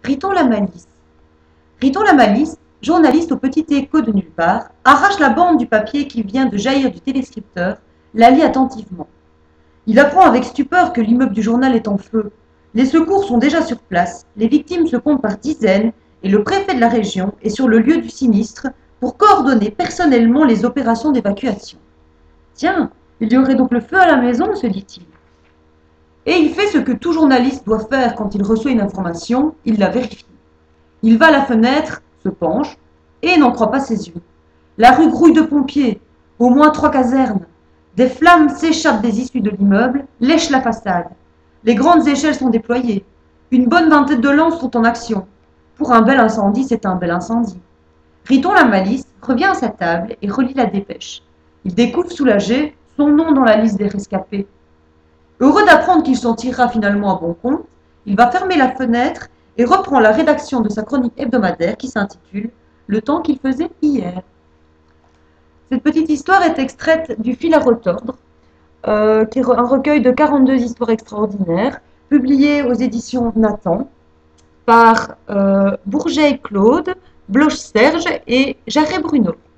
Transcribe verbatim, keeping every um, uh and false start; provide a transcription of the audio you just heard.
Riton la Malice. Riton la Malice, journaliste au petit écho de nulle part, arrache la bande du papier qui vient de jaillir du téléscripteur, la lit attentivement. Il apprend avec stupeur que l'immeuble du journal est en feu. Les secours sont déjà sur place, les victimes se comptent par dizaines et le préfet de la région est sur le lieu du sinistre pour coordonner personnellement les opérations d'évacuation. Tiens, il y aurait donc le feu à la maison, se dit-il. Et il fait ce que tout journaliste doit faire quand il reçoit une information, il la vérifie. Il va à la fenêtre, se penche, et n'en croit pas ses yeux. La rue grouille de pompiers, au moins trois casernes. Des flammes s'échappent des issues de l'immeuble, lèchent la façade. Les grandes échelles sont déployées. Une bonne vingtaine de lances sont en action. Pour un bel incendie, c'est un bel incendie. Riton la Malice revient à sa table et relit la dépêche. Il découvre soulagé son nom dans la liste des rescapés. Heureux d'apprendre qu'il s'en tirera finalement à bon compte, il va fermer la fenêtre et reprend la rédaction de sa chronique hebdomadaire qui s'intitule « Le temps qu'il faisait hier ». Cette petite histoire est extraite du Fil à retordre, euh, qui est un recueil de quarante-deux histoires extraordinaires, publié aux éditions Nathan, par euh, Bourget et Claude, Bloch Serge et Jarret Bruno.